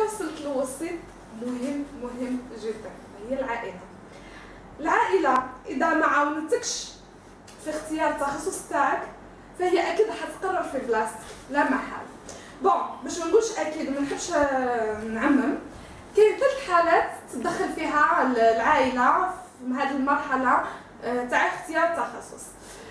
وصلت لوسيط مهم جدا، هي العائله. العائله اذا ما عاونتكش في اختيار التخصص تاعك فهي اكيد حتقرر في بلاصتك لا محال. بون باش ما نقولش اكيد ما نحبش نعمم، كاين 3 حالات تدخل فيها العائله في هذه المرحله تاع اختيار التخصص.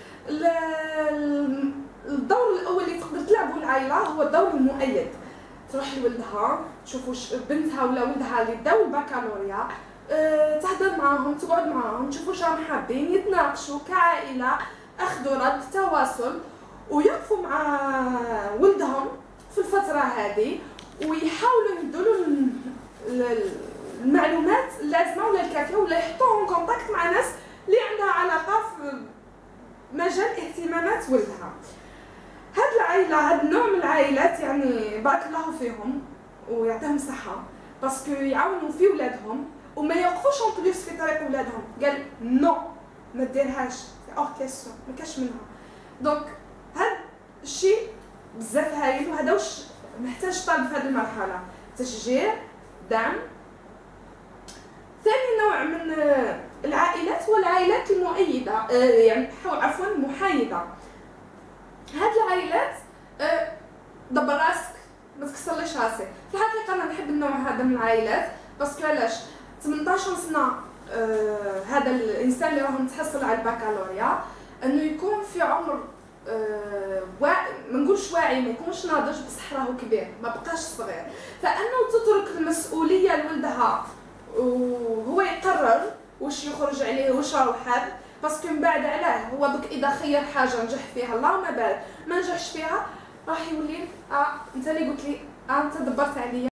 الدور الاول اللي تقدر تلعبه العائله هو الدور المؤيد. تروح لولدها، تشوفوا بنتها ولا ولدها اللي داو البكالوريا، تهضر معاهم، تقعد معاهم، تشوفوا واش راهم حابين، يتناقشوا كعائله، اخذوا رد، تواصل، ويقفوا مع ولدهم في الفتره هذه ويحاولوا يدولوا المعلومات اللازمه ولا الكافيه، ولا يحطوهم كونتاكت مع ناس اللي عندها علاقه في مجال اهتمامات ولدها. هاد العائله، هاد النوع من العائلات يعني بارك الله فيهم ويعطيهم الصحه، باسكو يعاونوا في ولادهم وما يوقفوش اون بليس في طريق ولادهم. قال نو ما ديرهاش، سي اور كيسيون، ما كاش منها. دونك هاد الشيء بزاف هايل، وهذا واش محتاج طالب في هذه المرحله، تشجيع، دعم. ثاني نوع من العائلات هو العائلات المؤيده، يعني عفوا محايده. هاد العائلات دبر راسك ما تكسرليش راسي. في الحقيقه انا نحب النوع هذا من العائلات، باسكو علاش 18 سنه هذا الانسان اللي راه متحصل على البكالوريا انه يكون في عمر ما نقولش واعي، ما يكونش ناضج، بصح راهو كبير، ما بقاش صغير. فانه تترك المسؤوليه لولدها وهو يقرر واش يخرج عليه واش راهو حاب، باسكو من بعد علاه هو بك اذا خير حاجه نجح فيها اللهم بارك، ما نجحش فيها راح يولي انت اللي قلت لي انت دبرت عليا.